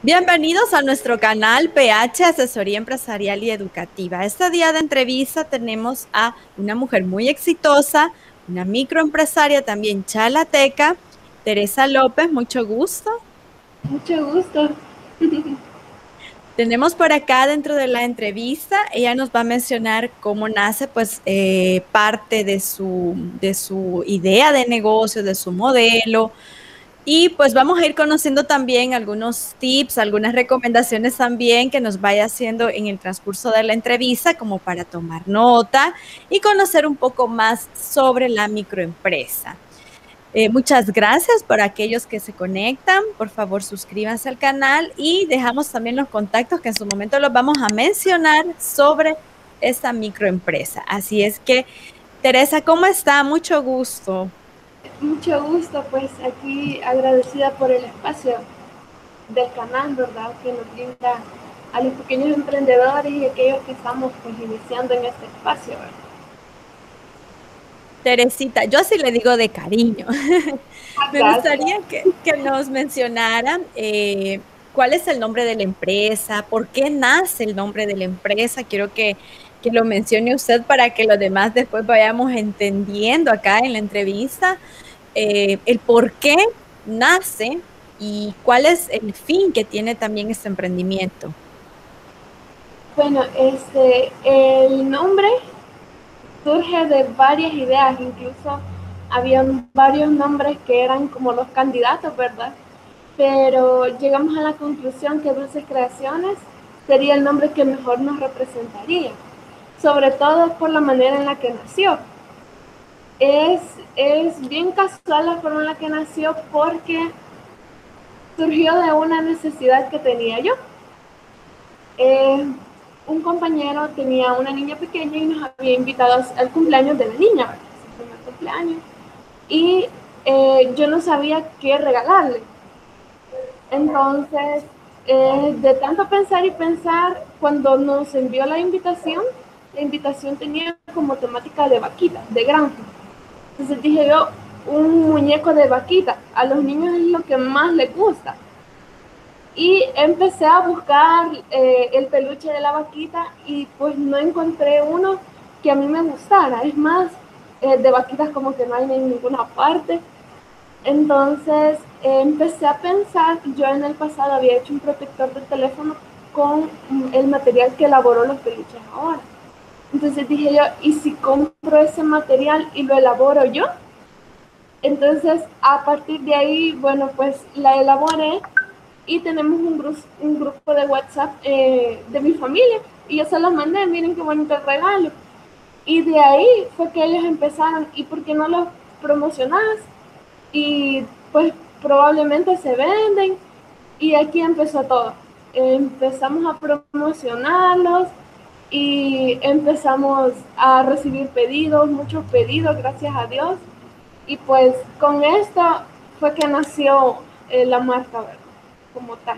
Bienvenidos a nuestro canal PH Asesoría Empresarial y Educativa. Este día de entrevista tenemos a una mujer muy exitosa, una microempresaria también chalateca, Teresa López, mucho gusto. Mucho gusto. Tenemos por acá dentro de la entrevista, ella nos va a mencionar cómo nace pues parte de su idea de negocio, de su modelo. Y pues vamos a ir conociendo también algunos tips, algunas recomendaciones también que nos vaya haciendo en el transcurso de la entrevista, como para tomar nota y conocer un poco más sobre la microempresa. Muchas gracias por aquellos que se conectan. Por favor, suscríbanse al canal y dejamos también los contactos que en su momento los vamos a mencionar sobre esta microempresa. Así es que, Teresa, ¿cómo está? Mucho gusto. Mucho gusto, pues aquí agradecida por el espacio del canal, ¿verdad? Que nos brinda a los pequeños emprendedores y aquellos que estamos pues iniciando en este espacio, ¿verdad? Teresita, yo así le digo de cariño. Me Gracias. gustaría que nos mencionaran cuál es el nombre de la empresa, por qué nace el nombre de la empresa. Quiero que lo mencione usted para que los demás después vayamos entendiendo acá en la entrevista el por qué nace y cuál es el fin que tiene también este emprendimiento. Bueno, el nombre surge de varias ideas, incluso habían varios nombres que eran como los candidatos, ¿verdad? Pero llegamos a la conclusión que Dulces Creaciones sería el nombre que mejor nos representaría, sobre todo por la manera en la que nació. Es, es bien casual la forma en la que nació porque surgió de una necesidad que tenía yo. Eh, un compañero tenía una niña pequeña y nos había invitado al cumpleaños de la niña, ¿verdad? Su primer cumpleaños. Y yo no sabía qué regalarle. Entonces, de tanto pensar y pensar, cuando nos envió la invitación tenía como temática de vaquita, de granja. Entonces dije yo, un muñeco de vaquita, a los niños es lo que más les gusta. Y empecé a buscar el peluche de la vaquita y pues no encontré uno que a mí me gustara. Es más, de vaquitas como que no hay en ninguna parte. Entonces empecé a pensar, yo en el pasado había hecho un protector de teléfono con el material que elaboró los peluches ahora. Entonces dije yo, ¿y si compro ese material y lo elaboro yo? Entonces a partir de ahí, bueno, pues la elaboré y tenemos un grupo de WhatsApp de mi familia y yo se los mandé, miren qué bonito el regalo. Y de ahí fue que ellos empezaron, ¿y por qué no los promocionás? Y pues probablemente se venden y aquí empezó todo. Empezamos a promocionarlos y empezamos a recibir pedidos, muchos pedidos, gracias a Dios. Y pues con esto fue que nació la marca, ¿verdad? Como tal.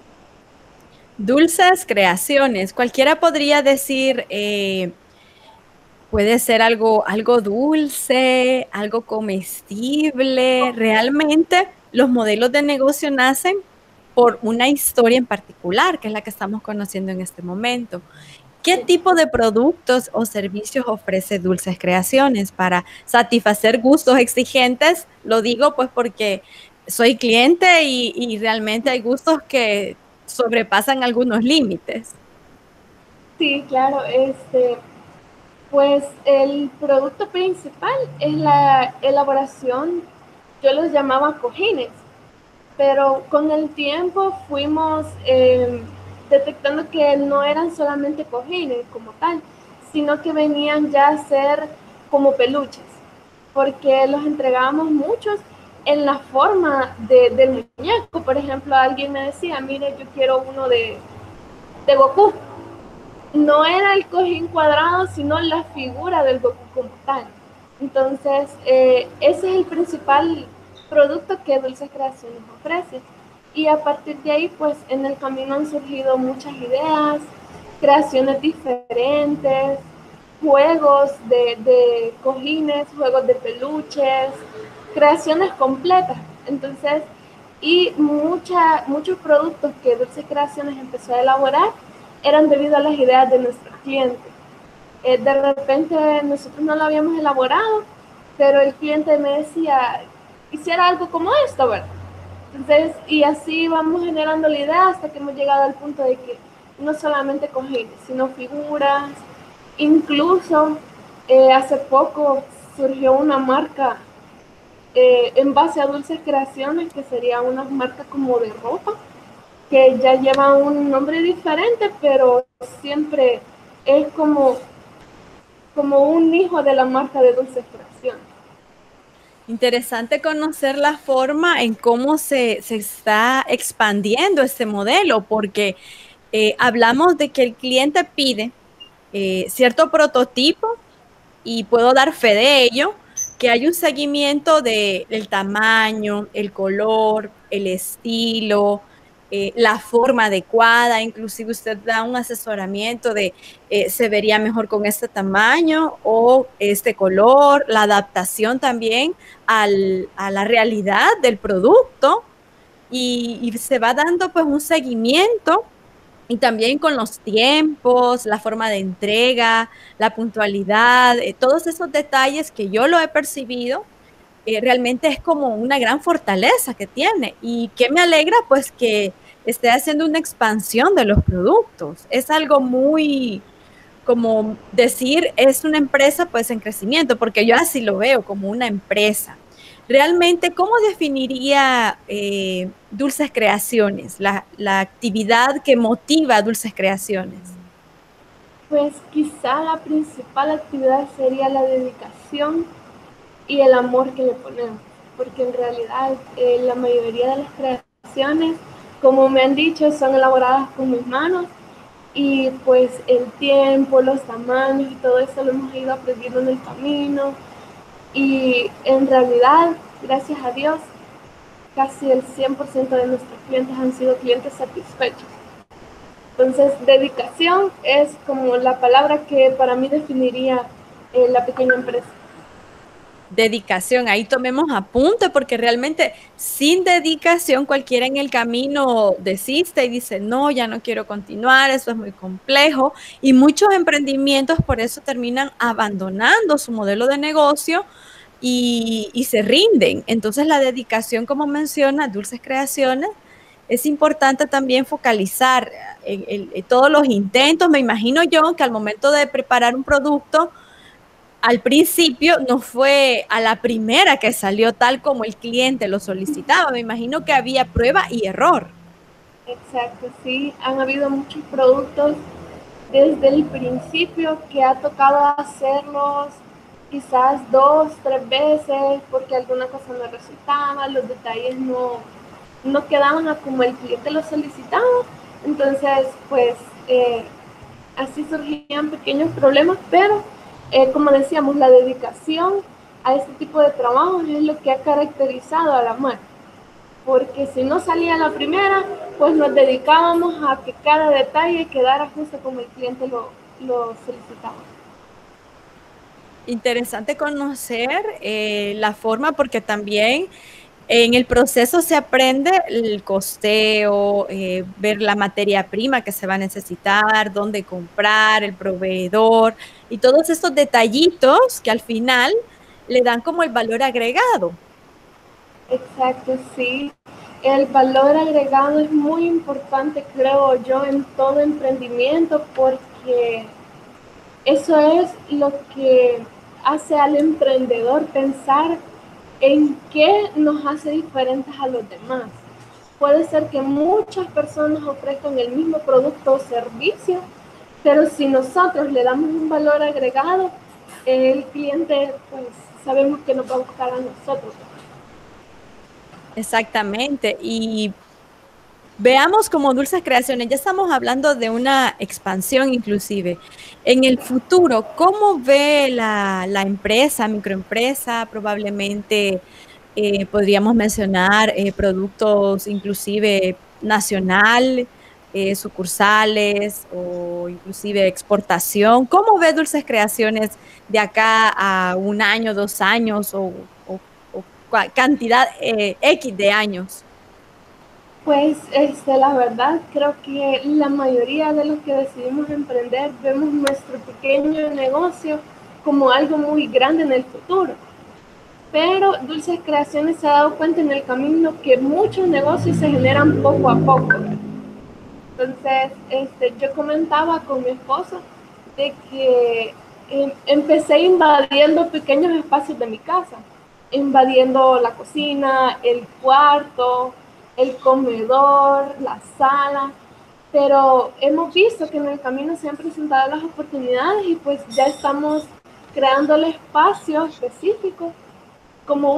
Dulces creaciones. Cualquiera podría decir, puede ser algo dulce, algo comestible. Realmente los modelos de negocio nacen por una historia en particular, que es la que estamos conociendo en este momento. ¿Qué Sí. tipo de productos o servicios ofrece Dulces Creaciones para satisfacer gustos exigentes? Lo digo pues porque soy cliente y realmente hay gustos que sobrepasan algunos límites. Sí, claro, pues el producto principal es la elaboración, yo los llamaba cojines, pero con el tiempo fuimos detectando que no eran solamente cojines como tal, sino que venían ya a ser como peluches, porque los entregábamos muchos en la forma del muñeco. Por ejemplo, alguien me decía, mire, yo quiero uno de Goku. No era el cojín cuadrado, sino la figura del Goku como tal. Entonces, ese es el principal producto que Dulces Creaciones ofrece. Y a partir de ahí, pues en el camino han surgido muchas ideas, creaciones diferentes, juegos de cojines, juegos de peluches, creaciones completas. Entonces, y muchos productos que Dulces Creaciones empezó a elaborar eran debido a las ideas de nuestros clientes. De repente nosotros no lo habíamos elaborado, pero el cliente me decía, hiciera algo como esto, ¿verdad? Entonces, y así vamos generando la idea hasta que hemos llegado al punto de que no solamente cojines, sino figuras, incluso hace poco surgió una marca en base a Dulces Creaciones, que sería una marca como de ropa, que ya lleva un nombre diferente, pero siempre es como un hijo de la marca de Dulces Creaciones. Interesante conocer la forma en cómo se está expandiendo este modelo, porque hablamos de que el cliente pide cierto prototipo y puedo dar fe de ello, que hay un seguimiento del tamaño, el color, el estilo, la forma adecuada, inclusive usted da un asesoramiento de se vería mejor con este tamaño o este color, la adaptación también a la realidad del producto y se va dando pues un seguimiento y también con los tiempos, la forma de entrega, la puntualidad, todos esos detalles que yo lo he percibido, realmente es como una gran fortaleza que tiene. Y que me alegra, pues, que esté haciendo una expansión de los productos. Es algo muy, como decir, es una empresa, pues, en crecimiento, porque yo así lo veo, como una empresa. Realmente, ¿cómo definiría Dulces Creaciones, la actividad que motiva Dulces Creaciones? Pues quizá la principal actividad sería la dedicación y el amor que le ponemos, porque en realidad la mayoría de las creaciones, como me han dicho, son elaboradas con mis manos y pues el tiempo, los tamaños y todo eso lo hemos ido aprendiendo en el camino y en realidad, gracias a Dios, casi el 100% de nuestros clientes han sido clientes satisfechos. Entonces, dedicación es como la palabra que para mí definiría la pequeña empresa. Dedicación, ahí tomemos apunte porque realmente sin dedicación cualquiera en el camino desiste y dice, no, ya no quiero continuar, eso es muy complejo y muchos emprendimientos por eso terminan abandonando su modelo de negocio y se rinden. Entonces la dedicación, como menciona Dulces Creaciones, es importante también focalizar en todos los intentos. Me imagino yo que al momento de preparar un producto, al principio no fue a la primera que salió tal como el cliente lo solicitaba. Me imagino que había prueba y error. Exacto, sí, han habido muchos productos desde el principio que ha tocado hacerlos quizás 2, 3 veces porque alguna cosa no resultaba, los detalles no quedaban como el cliente lo solicitaba. Entonces, pues así surgían pequeños problemas, pero como decíamos, la dedicación a este tipo de trabajos es lo que ha caracterizado a la marca, porque si no salía la primera, pues nos dedicábamos a que cada detalle quedara justo como el cliente lo solicitaba. Interesante conocer la forma porque también en el proceso se aprende el costeo, ver la materia prima que se va a necesitar, dónde comprar, el proveedor y todos esos detallitos que al final le dan como el valor agregado. Exacto, sí. El valor agregado es muy importante, creo yo, en todo emprendimiento porque eso es lo que hace al emprendedor pensar en qué nos hace diferentes a los demás. Puede ser que muchas personas ofrezcan el mismo producto o servicio, pero si nosotros le damos un valor agregado, el cliente pues sabemos que nos va a buscar a nosotros. Exactamente. Y veamos como Dulces Creaciones, ya estamos hablando de una expansión inclusive. En el futuro, ¿cómo ve la empresa, microempresa? Probablemente podríamos mencionar productos inclusive nacional, sucursales o inclusive exportación. ¿Cómo ve Dulces Creaciones de acá a un año, 2 años o cantidad X de años? Pues la verdad creo que la mayoría de los que decidimos emprender vemos nuestro pequeño negocio como algo muy grande en el futuro. Pero Dulces Creaciones se ha dado cuenta en el camino que muchos negocios se generan poco a poco. Entonces, yo comentaba con mi esposo de que empecé invadiendo pequeños espacios de mi casa, invadiendo la cocina, el cuarto, el comedor, la sala, pero hemos visto que en el camino se han presentado las oportunidades y pues ya estamos creando el espacio específico como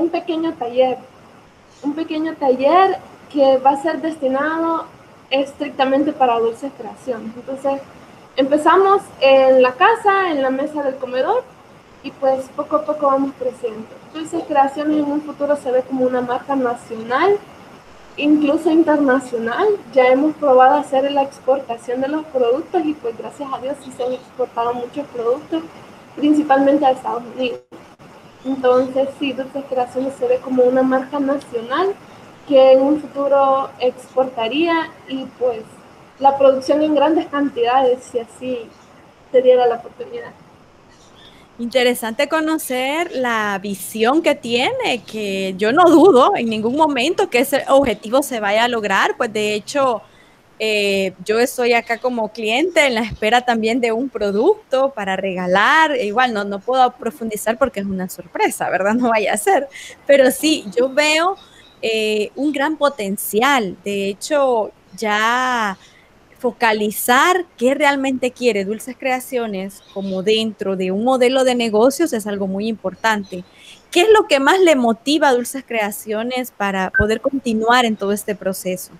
un pequeño taller que va a ser destinado estrictamente para Dulces Creaciones. Entonces, empezamos en la casa, en la mesa del comedor, y pues poco a poco vamos creciendo. Dulces Creaciones en un futuro se ve como una marca nacional, incluso internacional. Ya hemos probado hacer la exportación de los productos y pues gracias a Dios sí se han exportado muchos productos, principalmente a Estados Unidos. Entonces, sí, Dulces Creaciones se ve como una marca nacional que en un futuro exportaría y pues la producción en grandes cantidades, si así se diera la oportunidad. Interesante conocer la visión que tiene, que yo no dudo en ningún momento que ese objetivo se vaya a lograr, pues de hecho yo estoy acá como cliente en la espera también de un producto para regalar. Igual no puedo profundizar porque es una sorpresa, ¿verdad? No vaya a ser. Pero sí, yo veo un gran potencial. De hecho, ya focalizar qué realmente quiere Dulces Creaciones como dentro de un modelo de negocios es algo muy importante. ¿Qué es lo que más le motiva a Dulces Creaciones para poder continuar en todo este proceso?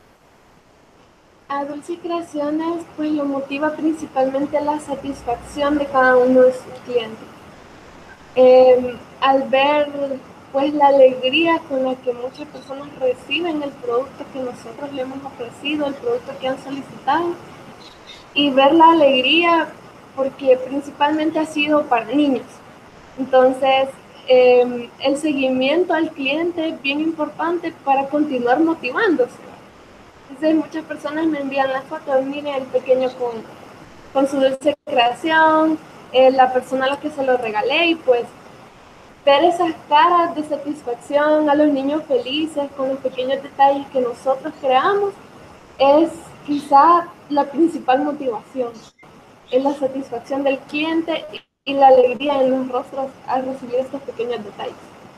A Dulce Creaciones pues lo motiva principalmente la satisfacción de cada uno de sus clientes. Al ver pues la alegría con la que muchas personas reciben el producto que nosotros le hemos ofrecido, el producto que han solicitado, y ver la alegría porque principalmente ha sido para niños. Entonces, el seguimiento al cliente es bien importante para continuar motivándose. Entonces, muchas personas me envían las fotos, miren el pequeño con su dulce creación, la persona a la que se lo regalé, y pues ver esas caras de satisfacción, a los niños felices con los pequeños detalles que nosotros creamos, es quizá la principal motivación, es la satisfacción del cliente y la alegría en los rostros al recibir estos pequeños detalles.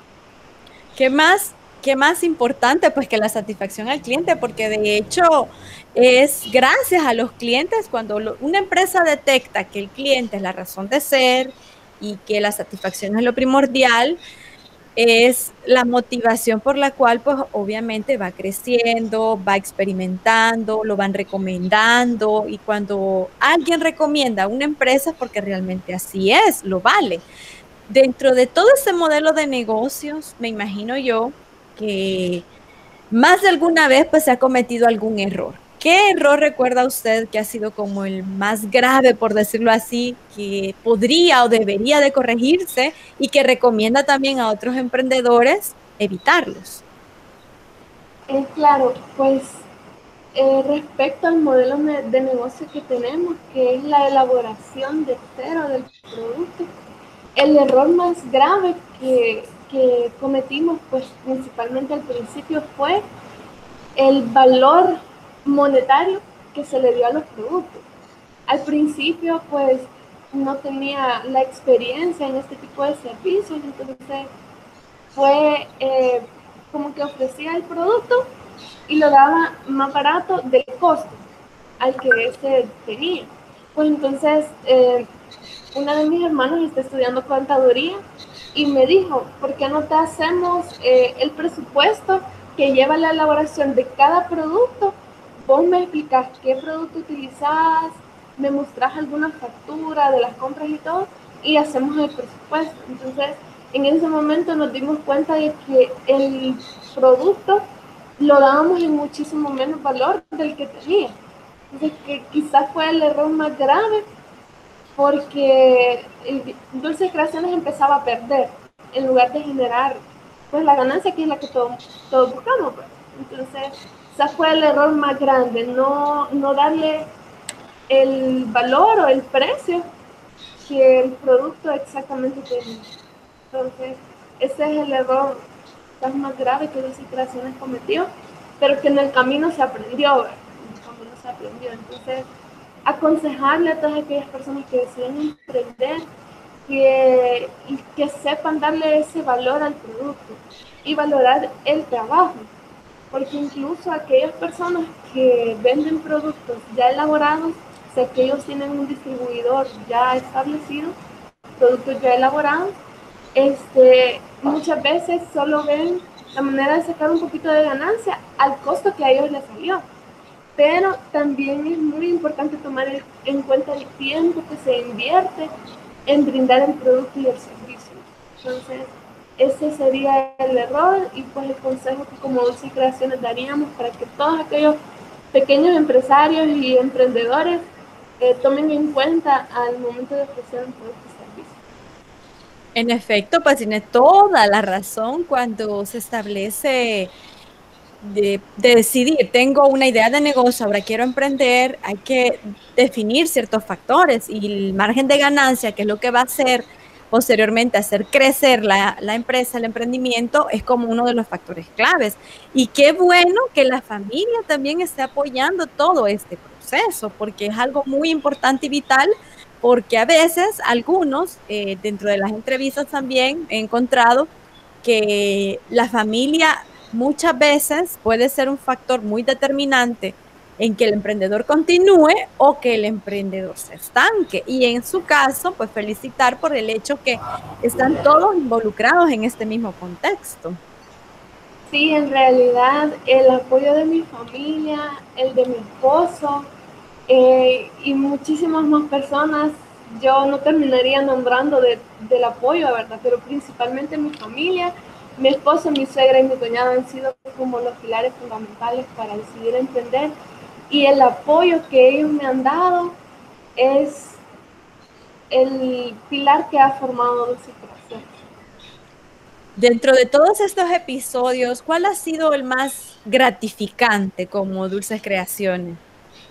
Qué más importante pues que la satisfacción al cliente? Porque de hecho es gracias a los clientes cuando una empresa detecta que el cliente es la razón de ser y que la satisfacción es lo primordial, es la motivación por la cual pues obviamente va creciendo, va experimentando, lo van recomendando, y cuando alguien recomienda a una empresa es porque realmente así es, lo vale. Dentro de todo ese modelo de negocios, me imagino yo que más de alguna vez pues se ha cometido algún error. ¿Qué error recuerda usted que ha sido como el más grave, por decirlo así, que podría o debería de corregirse y que recomienda también a otros emprendedores evitarlos? Claro, pues respecto al modelo de negocio que tenemos, que es la elaboración de cero del producto, el error más grave que cometimos, pues principalmente al principio, fue el valor monetario que se le dio a los productos. Al principio, pues no tenía la experiencia en este tipo de servicios, entonces fue como que ofrecía el producto y lo daba más barato del costo al que este tenía. Pues entonces, una de mis hermanos está estudiando contaduría y me dijo, ¿por qué no te hacemos el presupuesto que lleva la elaboración de cada producto? Vos me explicás qué producto utilizás, me mostrás alguna factura de las compras y todo, y hacemos el presupuesto. Entonces, en ese momento nos dimos cuenta de que el producto lo dábamos en muchísimo menos valor del que tenía. Entonces, que quizás fue el error más grave, porque Dulces Creaciones empezaba a perder en lugar de generar pues la ganancia que es la que todos buscamos. Pues. Entonces quizás fue el error más grande, no darle el valor o el precio que el producto exactamente tenía. Entonces, ese es el error más grave que Dulce Creaciones cometió, pero que en el camino se aprendió, ¿verdad? En el camino se aprendió. Entonces, aconsejarle a todas aquellas personas que deciden emprender que sepan darle ese valor al producto y valorar el trabajo, porque incluso aquellas personas que venden productos ya elaborados, o sea, que ellos tienen un distribuidor ya establecido, productos ya elaborados, muchas veces solo ven la manera de sacar un poquito de ganancia al costo que a ellos les salió. Pero también es muy importante tomar en cuenta el tiempo que se invierte en brindar el producto y el servicio. Entonces, ese sería el error y pues el consejo que como Dulce Creaciones daríamos para que todos aquellos pequeños empresarios y emprendedores tomen en cuenta al momento de ofrecer un producto y servicio. En efecto, pues tiene toda la razón cuando se establece de decidir, tengo una idea de negocio, ahora quiero emprender, hay que definir ciertos factores y el margen de ganancia, que es lo que va a hacer posteriormente hacer crecer la empresa, el emprendimiento, es como uno de los factores claves. Y qué bueno que la familia también esté apoyando todo este proceso, porque es algo muy importante y vital, porque a veces algunos, dentro de las entrevistas también he encontrado que la familia muchas veces puede ser un factor muy determinante en que el emprendedor continúe o que el emprendedor se estanque. Y en su caso, pues felicitar por el hecho que están todos involucrados en este mismo contexto. Sí, en realidad el apoyo de mi familia, el de mi esposo y muchísimas más personas, yo no terminaría nombrando del apoyo, ¿verdad? Pero principalmente mi familia, mi esposo, mi suegra y mi cuñado han sido como los pilares fundamentales para decidir emprender y el apoyo que ellos me han dado es el pilar que ha formado Dulce Creaciones. Dentro de todos estos episodios, ¿cuál ha sido el más gratificante como Dulces Creaciones?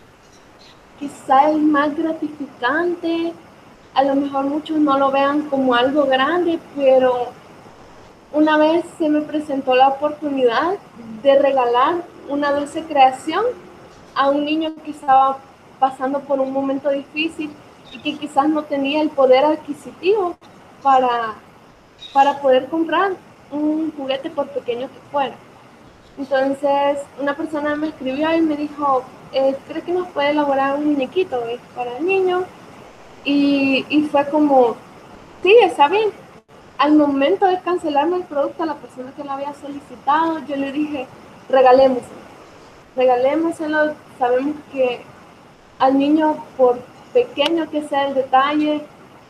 Quizá el más gratificante, a lo mejor muchos no lo vean como algo grande, pero una vez se me presentó la oportunidad de regalar una dulce creación a un niño que estaba pasando por un momento difícil y que quizás no tenía el poder adquisitivo para, para poder comprar un juguete por pequeño que fuera. Entonces una persona me escribió y me dijo, ¿cree que nos puede elaborar un muñequito para el niño? Y fue como, sí, está bien. Al momento de cancelarme el producto a la persona que lo había solicitado, yo le dije, regalémoselo. Sabemos que al niño, por pequeño que sea el detalle,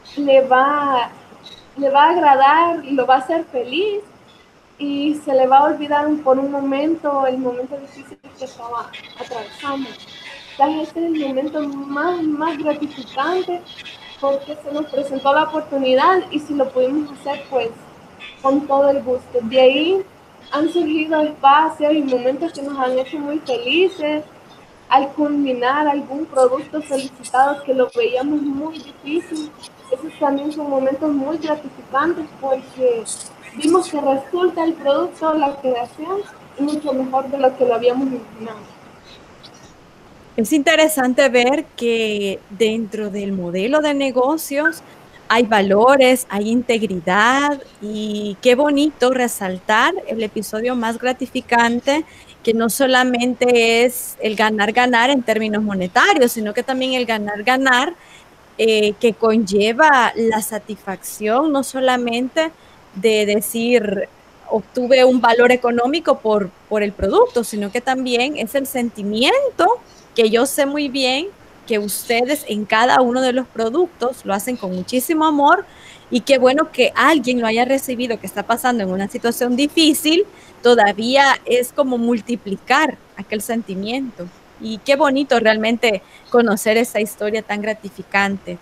le va a agradar, lo va a hacer feliz y se le va a olvidar por un momento el momento difícil que estaba atravesando. Entonces, este es el momento más gratificante porque se nos presentó la oportunidad y si lo pudimos hacer, pues con todo el gusto. De ahí han surgido espacios y momentos que nos han hecho muy felices al culminar algún producto solicitado que lo veíamos muy difícil. Esos también son momentos muy gratificantes porque vimos que resulta el producto, la creación, mucho mejor de lo que lo habíamos imaginado. Es interesante ver que dentro del modelo de negocios hay valores, hay integridad y qué bonito resaltar el episodio más gratificante, que no solamente es el ganar-ganar en términos monetarios, sino que también el ganar-ganar que conlleva la satisfacción no solamente de decir obtuve un valor económico por el producto, sino que también es el sentimiento que yo sé muy bien que ustedes en cada uno de los productos lo hacen con muchísimo amor y qué bueno que alguien lo haya recibido que está pasando en una situación difícil, todavía es como multiplicar aquel sentimiento. Y qué bonito realmente conocer esa historia tan gratificante.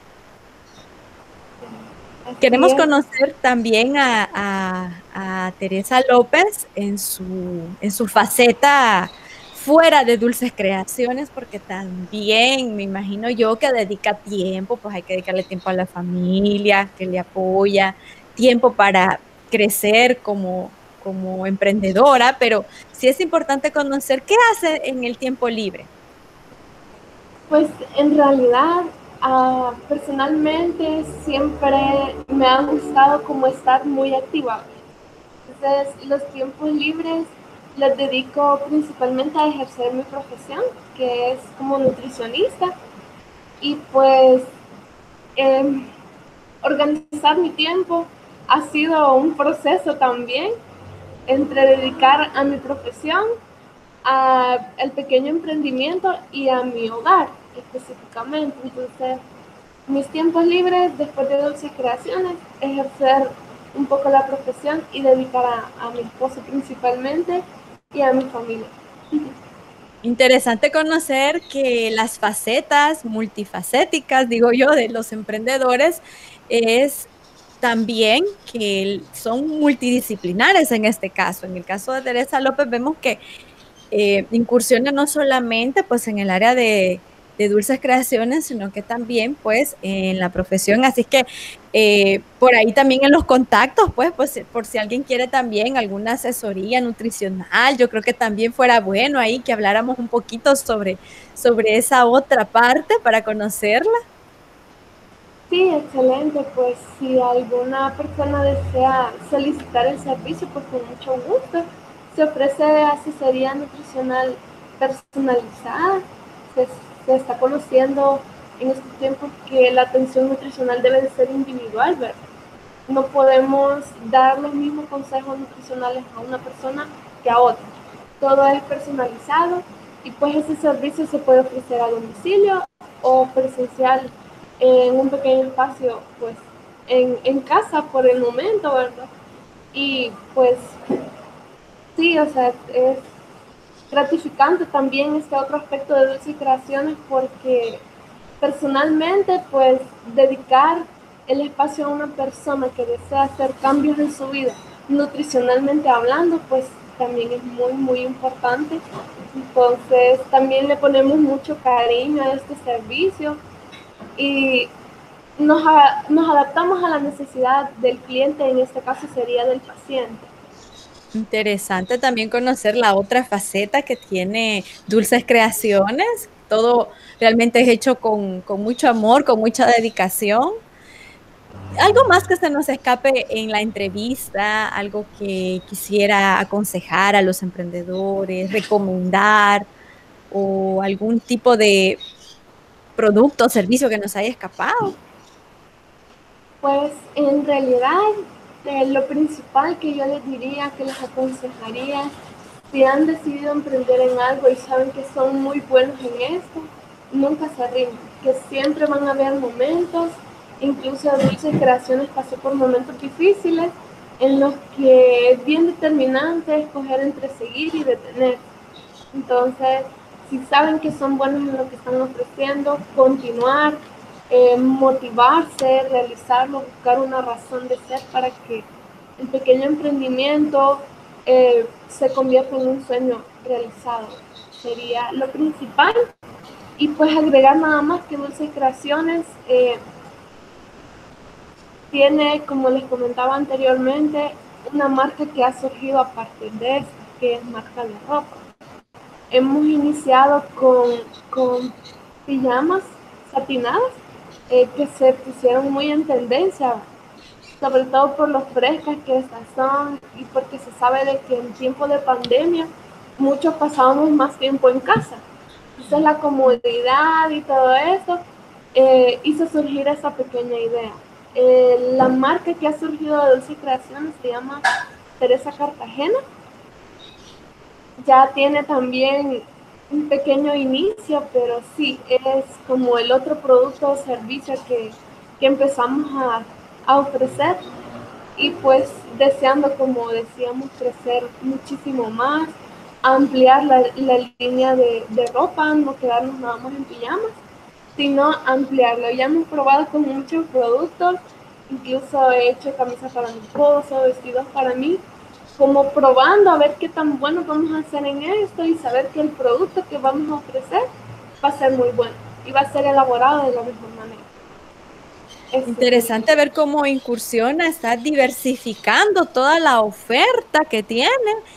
Así Queremos es. conocer también a Teresa López en su faceta fuera de Dulces Creaciones, porque también me imagino yo que dedica tiempo, pues hay que dedicarle tiempo a la familia, que le apoya, tiempo para crecer como emprendedora, pero sí es importante conocer qué hace en el tiempo libre. Pues en realidad, personalmente siempre me ha gustado como estar muy activa. Entonces, los tiempos libres los dedico principalmente a ejercer mi profesión, que es como nutricionista, y pues eh, organizar mi tiempo ha sido un proceso también entre dedicar a mi profesión, al pequeño emprendimiento y a mi hogar específicamente. Entonces, mis tiempos libres después de Dulces Creaciones, ejercer un poco la profesión y dedicar a mi esposo principalmente y a mi familia. Interesante conocer que las facetas multifacéticas, digo yo, de los emprendedores es también que son multidisciplinares en este caso. En el caso de Teresa López vemos que incursiona no solamente pues en el área de dulces creaciones, sino que también pues en la profesión. Así que por ahí también en los contactos, pues por si alguien quiere también alguna asesoría nutricional, yo creo que también fuera bueno ahí que habláramos un poquito sobre esa otra parte para conocerla. Sí, excelente. Pues si alguna persona desea solicitar el servicio, pues con mucho gusto. Se ofrece asesoría nutricional personalizada. Se, se está conociendo en estos tiempos que la atención nutricional debe de ser individual, ¿verdad? No podemos dar los mismos consejos nutricionales a una persona que a otra. Todo es personalizado y pues ese servicio se puede ofrecer a domicilio o presencial en un pequeño espacio, pues en casa por el momento, ¿verdad? Y pues sí, o sea, es gratificante también este otro aspecto de Dulces Creaciones porque personalmente, pues dedicar el espacio a una persona que desea hacer cambios en su vida, nutricionalmente hablando, pues también es muy, muy importante. Entonces, también le ponemos mucho cariño a este servicio y nos adaptamos a la necesidad del cliente, en este caso sería del paciente. Interesante también conocer la otra faceta que tiene Dulces Creaciones. Todo realmente es hecho con mucho amor, con mucha dedicación. Algo más que se nos escape en la entrevista, algo que quisiera aconsejar a los emprendedores, recomendar o algún tipo de producto o servicio que nos haya escapado. Pues en realidad lo principal que yo les diría, que les aconsejaría, si han decidido emprender en algo y saben que son muy buenos en esto, nunca se rindan, que siempre van a haber momentos, incluso Dulces Creaciones pasó por momentos difíciles en los que es bien determinante escoger entre seguir y detener. Entonces, si saben que son buenos en lo que están ofreciendo, continuar, motivarse, realizarlo, buscar una razón de ser para que el pequeño emprendimiento se convierta en un sueño realizado. Sería lo principal. Y pues agregar nada más que Dulces Creaciones tiene, como les comentaba anteriormente, una marca que ha surgido a partir de esta, que es marca de ropa. Hemos iniciado con pijamas satinadas que se pusieron muy en tendencia, sobre todo por lo frescas que estas son y porque se sabe de que en tiempo de pandemia muchos pasábamos más tiempo en casa. Entonces la comodidad y todo eso hizo surgir esa pequeña idea. La marca que ha surgido de Dulce Creaciones se llama Teresa Cartagena. Ya tiene también un pequeño inicio, pero sí, es como el otro producto o servicio que empezamos a ofrecer y pues deseando, como decíamos, crecer muchísimo más, ampliar la línea de ropa, no quedarnos nada más en pijamas, sino ampliarlo. Ya hemos probado con muchos productos, incluso he hecho camisas para mi esposo, vestidos para mí, como probando a ver qué tan bueno vamos a hacer en esto y saber que el producto que vamos a ofrecer va a ser muy bueno y va a ser elaborado de la mejor manera. Eso sería. Interesante ver cómo incursiona, está diversificando toda la oferta que tiene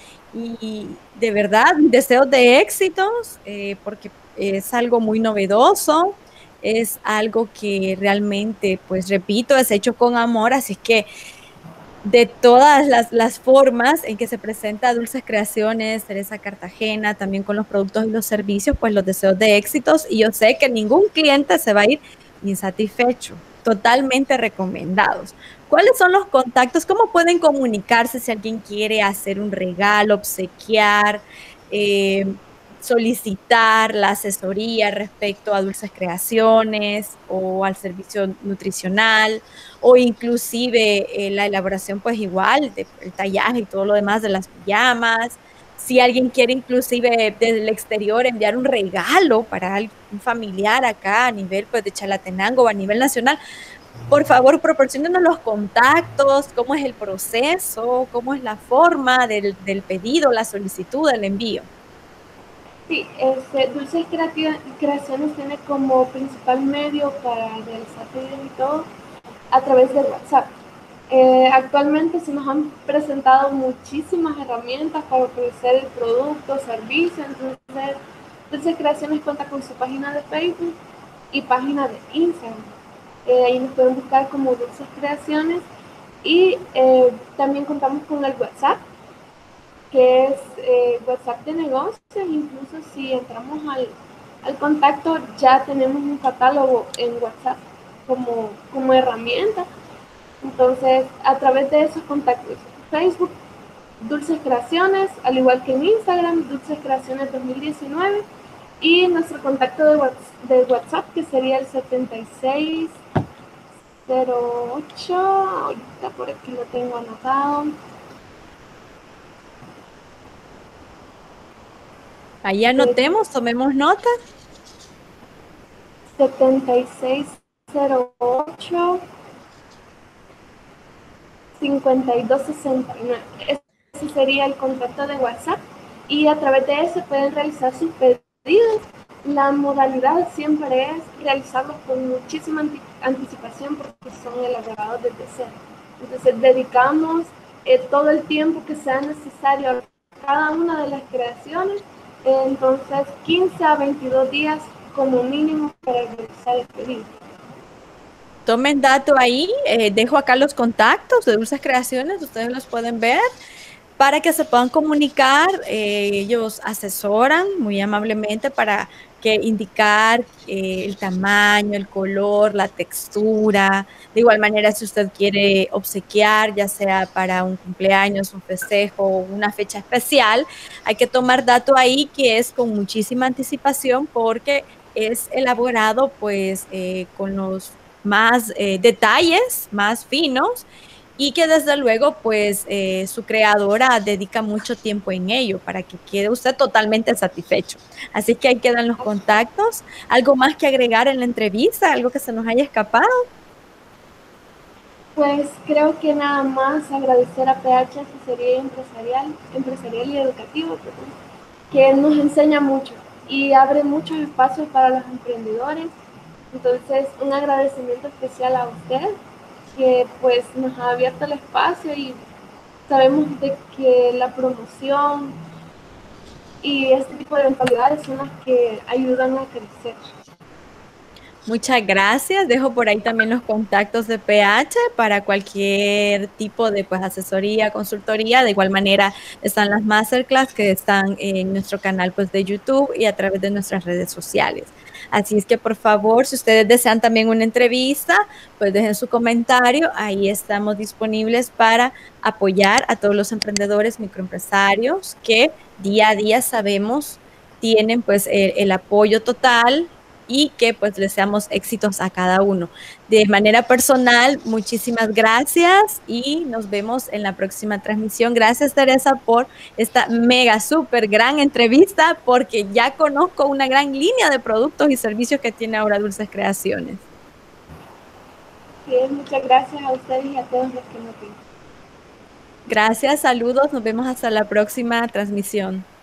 y de verdad, deseos de éxitos, porque es algo muy novedoso, es algo que realmente, pues repito, es hecho con amor, así que de todas las formas en que se presenta Dulces Creaciones, Teresa Cartagena, también con los productos y los servicios, pues los deseos de éxitos y yo sé que ningún cliente se va a ir insatisfecho, totalmente recomendados. ¿Cuáles son los contactos? ¿Cómo pueden comunicarse si alguien quiere hacer un regalo, obsequiar, eh, solicitar la asesoría respecto a Dulces Creaciones o al servicio nutricional? O inclusive la elaboración pues igual, el tallaje y todo lo demás de las pijamas. Si alguien quiere inclusive desde el exterior enviar un regalo para un familiar acá a nivel pues de Chalatenango o a nivel nacional, por favor proporciónenos los contactos, cómo es el proceso, cómo es la forma del pedido, la solicitud, el envío. Sí, Dulces Creaciones tiene como principal medio para realizar pedidos y todo a través de WhatsApp. Actualmente se nos han presentado muchísimas herramientas para ofrecer el producto, servicio, entonces Dulces Creaciones cuenta con su página de Facebook y página de Instagram. Ahí nos pueden buscar como Dulces Creaciones y también contamos con el WhatsApp, que es WhatsApp de negocios. Incluso si entramos al contacto ya tenemos un catálogo en WhatsApp como herramienta. Entonces, a través de esos contactos, Facebook, Dulces Creaciones, al igual que en Instagram, Dulces Creaciones 2019, y nuestro contacto de WhatsApp, que sería el 7608, ahorita por aquí lo tengo anotado. Ahí anotemos, tomemos nota. 7608 5269. Ese sería el contacto de WhatsApp y a través de ese pueden realizar sus pedidos. La modalidad siempre es realizarlos con muchísima anticipación porque son elaborados desde cero. Entonces dedicamos todo el tiempo que sea necesario a cada una de las creaciones. Entonces 15 a 22 días como mínimo para realizar el pedido. Tomen dato ahí, dejo acá los contactos de Dulces Creaciones, ustedes los pueden ver para que se puedan comunicar. Ellos asesoran muy amablemente para que indicar el tamaño, el color, la textura. De igual manera, si usted quiere obsequiar, ya sea para un cumpleaños, un festejo o una fecha especial, hay que tomar dato ahí que es con muchísima anticipación porque es elaborado pues con los más detalles, más finos y que desde luego pues su creadora dedica mucho tiempo en ello para que quede usted totalmente satisfecho. Así que ahí quedan los contactos. ¿Algo más que agregar en la entrevista? ¿Algo que se nos haya escapado? Pues creo que nada más agradecer a PH Asesoría Empresarial y Educativo, perdón, que nos enseña mucho y abre muchos espacios para los emprendedores. Entonces, un agradecimiento especial a usted, que pues nos ha abierto el espacio y sabemos de que la promoción y este tipo de eventualidades son las que ayudan a crecer. Muchas gracias. Dejo por ahí también los contactos de PH para cualquier tipo de pues, asesoría, consultoría. De igual manera están las masterclass que están en nuestro canal pues, de YouTube y a través de nuestras redes sociales. Así es que por favor, si ustedes desean también una entrevista, pues dejen su comentario. Ahí estamos disponibles para apoyar a todos los emprendedores, microempresarios que día a día sabemos tienen pues el apoyo total y que pues deseamos éxitos a cada uno. De manera personal, muchísimas gracias y nos vemos en la próxima transmisión. Gracias, Teresa, por esta mega, súper gran entrevista, porque ya conozco una gran línea de productos y servicios que tiene ahora Dulces Creaciones. Bien, muchas gracias a ustedes y a todos los que nos ven. Gracias, saludos, nos vemos hasta la próxima transmisión.